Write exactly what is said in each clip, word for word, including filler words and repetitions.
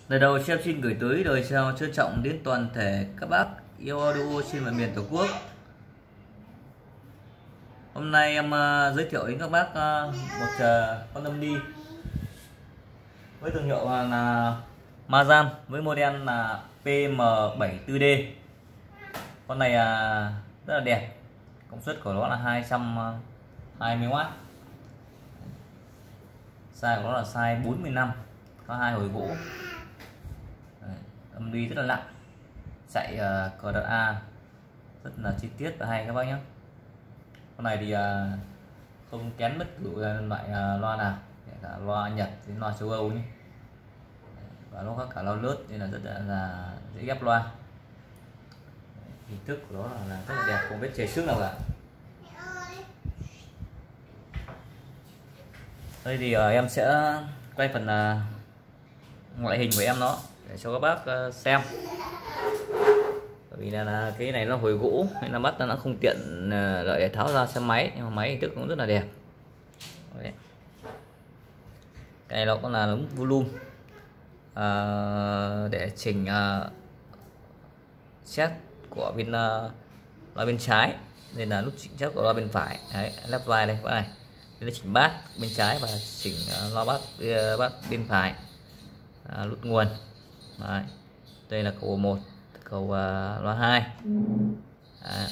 Lời đầu Chef xin gửi tới lời chào trân trọng đến toàn thể các bác yêu audio trên mọi miền Tổ quốc. Hôm nay em uh, giới thiệu đến các bác uh, một uh, con âm ly với thương hiệu uh, là Mazan với model là P M bảy tư D. Con này uh, rất là đẹp, công suất của nó là hai trăm hai mươi oát, size của nó là size bốn mươi lăm, có hai hồi gỗ. Đấy, âm ly rất là nặng, chạy uh, cờ đợt A rất là chi tiết và hay các bác nhé. Con này thì uh, không kén bất cứ loại uh, loa nào, kể cả loa Nhật đến loa châu Âu nhé, và nó có cả loa lướt nên là rất là, là dễ ghép loa. Hình thức của nó là, là rất là đẹp, không vết chảy xước nào cả. Đây thì uh, em sẽ quay phần uh, ngoại hình của em nó để cho các bác uh, xem. Bởi vì là, là cái này nó hồi gỗ nên là bắt nó không tiện uh, lợi để tháo ra xem máy, nhưng mà máy hình thức cũng rất là đẹp. Đấy. Cái này nó cũng là đúng volume uh, để chỉnh uh, set của bên uh, loa bên trái, nên là nút chỉnh chất của loa bên phải. Đấy, left vai đây các này, đây là chỉnh bass bên trái và chỉnh uh, loa bass uh, bass bên phải, uh, nút nguồn. Đấy. Đây là cầu một, cầu uh, loa hai. Đấy.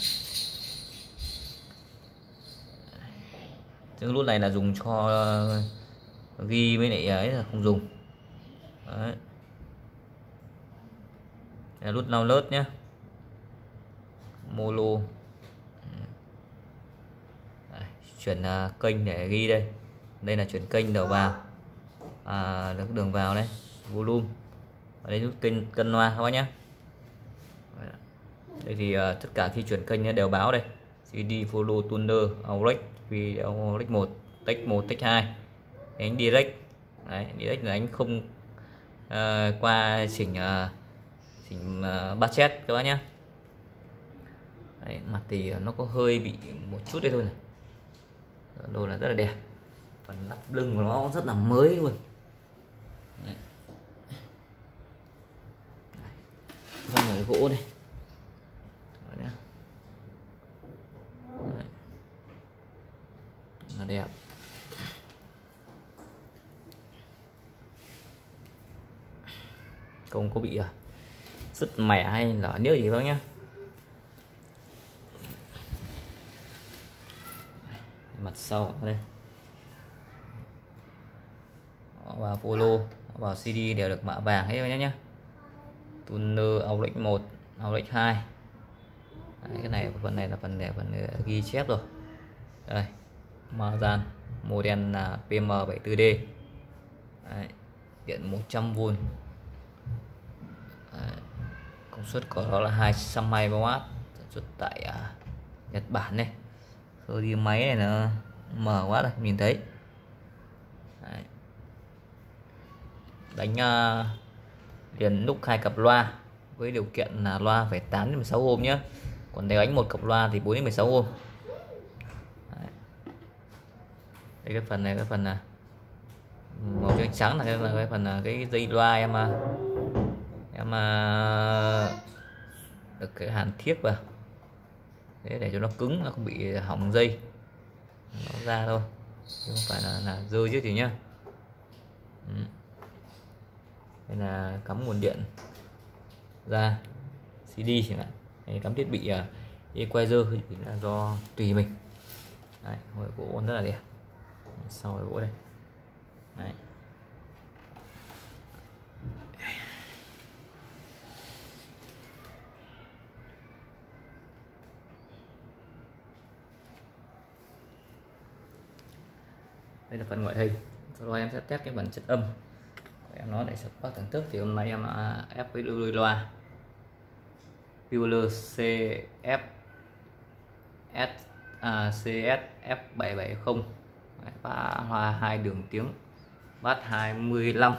Cái nút này là dùng cho uh, ghi với lại ấy là không dùng. Đấy. Đây là nút nào lớt nhé, mono. Đây, chuyển uh, kênh để ghi đây. Đây là chuyển kênh đầu vào, à, được đường vào đây, volume. Ở đây nút kênh cân loa các bác nhé. Đây thì uh, tất cả khi chuyển kênh đều báo đây: xê đê, follow, tuner, aurec, video, aurec một, tech một, tech hai, đánh direct. Đấy, direct là anh không uh, qua chỉnh uh, chỉnh uh, budget các bác nhé. Đấy, mặt thì nó có hơi bị một chút đây thôi này. Đồ là rất là đẹp, phần lắp lưng của nó rất là mới luôn. Đấy. Phần người gỗ đây. Đấy. Đấy. Nó đẹp. Không có bị à, sứt mẻ hay là nhớ gì đâu nhá. Mặt sau đây và follow vào xê đê đều được mạ vàng hết nhé nhé. Tuner, aurec một, aurec hai. Đấy, cái này phần này là phần để phần ghi chép rồi. Đây, Mazan model là P M bảy tư D. Đấy, điện một trăm vôn. Đấy, công suất của nó là hai trăm hai mươi oát, sản xuất tại uh, Nhật Bản này. Rồi đi máy này nó mở quá rồi, nhìn thấy. Đấy. Đánh uh, liền lúc hai cặp loa với điều kiện là loa phải tám đến mười sáu ôm nhé. Còn nếu đánh một cặp loa thì bốn đến mười sáu ôm. Đấy. Đây cái phần này, cái phần là màu trắng trắng là cái, là cái phần là cái dây loa em em được cái hàn thiếc vào. Thế để cho nó cứng, nó không bị hỏng dây nó ra thôi, chứ không phải là, là rơi chứ gì nhá. Ừ. Đây là cắm nguồn điện ra xê đê chẳng hạn, hay cắm thiết bị uh, equalizer thì là do tùy mình. Đấy, hồi gỗ rất là đẹp, sau hồi gỗ đây. Đấy. Đây là phần ngoại hình. Sau đó em sẽ test cái bản chất âm của em nó để cho các bác thưởng thức. Thì hôm nay em ép với đôi loa Bueller xê ép S à, xê ét F bảy bảy không, và hoa hai đường tiếng, bass hai mươi lăm,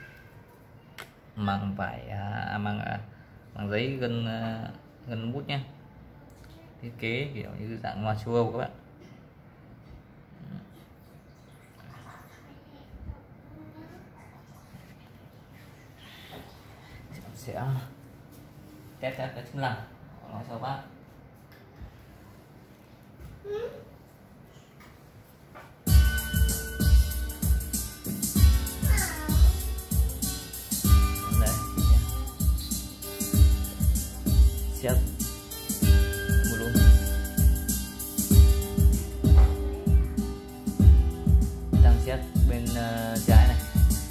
bằng vải à, bằng à, bằng giấy gân à, gân bút nhé. Thiết kế kiểu như dạng loa châu Âu các bạn. sẽ test test cái chức năng nói cho bác. Đấy, xét một luôn đang xét bên uh, trái này.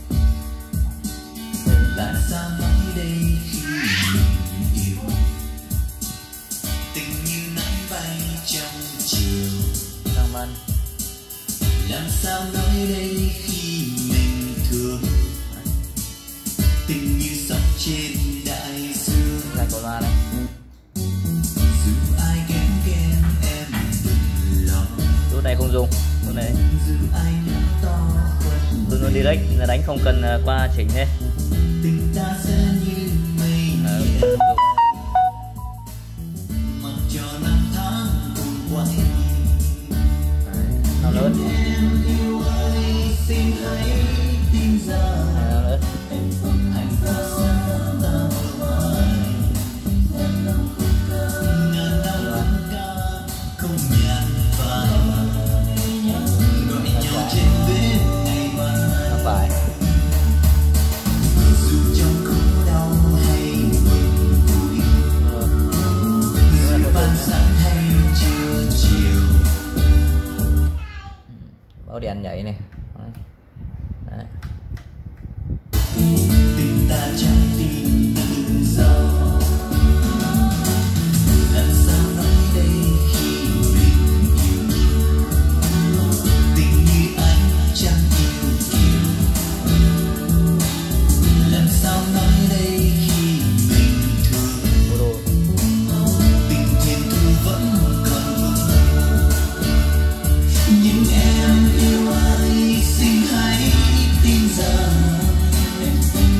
Làm sao nói đây khi mình yêu, tình như nắng bay trong chiều. Cảm ơn. Làm sao nói đây khi mình thương, tình như sóng trên đại dương. Này có loa này. Dù ai ghét ghen em đừng lo, Chỗ này không dùng, chỗ này dù ai nhắn to khuất, tôi nó direct là đánh không cần uh, qua chỉnh đây. tình ta sẽ như mây À, nhẹ, mặc cho năm tháng cùng quay. nó lớn. Em yêu ơi xin hãy tin rằng À, nó lớn. hạnh phúc hạnh phúc sẽ ta mãi. Ngàn năm khúc ca, ngàn năm khúc ca không nhàn phai, gọi nhau trên bến ngày mai. Nó phải. Dù trong khổ đau hay mừng vui, dù ban sáng hay trưa chiều. Báo đèn nhảy này. Đấy. Đấy. Tình ta trái tim tự do, làm sao nói đây khi mình yêu, tình như ánh trăng yêu kiều. Làm sao nói đây khi mình thương, Ô đồ. tình thiên thu vẫn còn vương. Nhưng em yêu ơi xin hãy tin rằng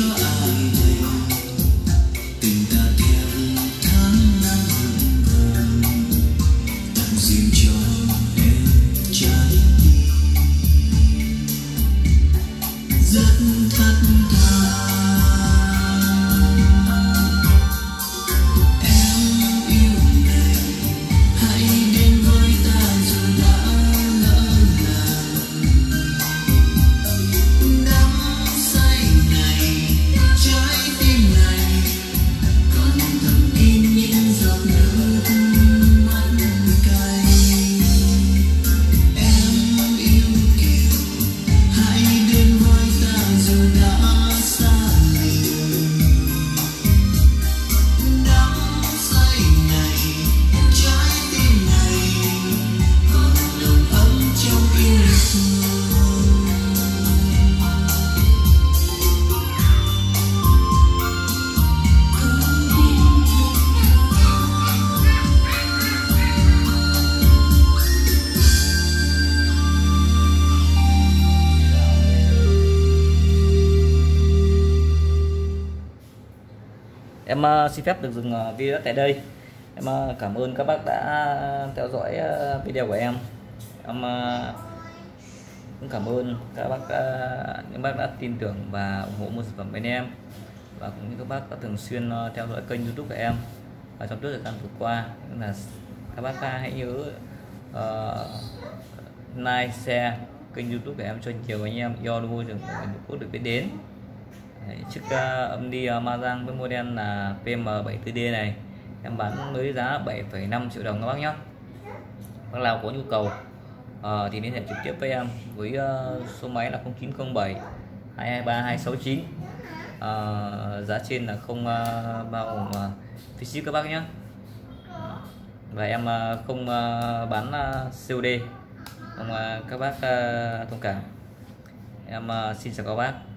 cho ai đây, tình ta theo tháng năm hững hờ, tặng riêng cho em trái tim rất thất tha. Em uh, xin phép được dừng uh, video tại đây. Em uh, cảm ơn các bác đã theo dõi uh, video của em. Em uh, cũng cảm ơn các bác uh, những bác đã tin tưởng và ủng hộ mua sản phẩm bên em, và cũng như các bác đã thường xuyên uh, theo dõi kênh YouTube của em. Và trong thời gian vừa qua là các bác hãy nhớ uh, like, share kênh YouTube của em cho nhiều anh em yêu môi trường quốc được biết đến. Đấy, chiếc uh, âm đi uh, Mahjong với model là P M bảy mươi tư D này em bán với giá bảy phẩy năm triệu đồng các bác nhé. Bác nào có nhu cầu uh, thì liên hệ trực tiếp với em với uh, số máy là không chín không bảy hai hai ba hai sáu chín. uh, Giá trên là không uh, bao gồm uh, phí ship các bác nhé. Và em uh, không uh, bán uh, C O D, mong uh, các bác uh, thông cảm. Em uh, xin chào các bác.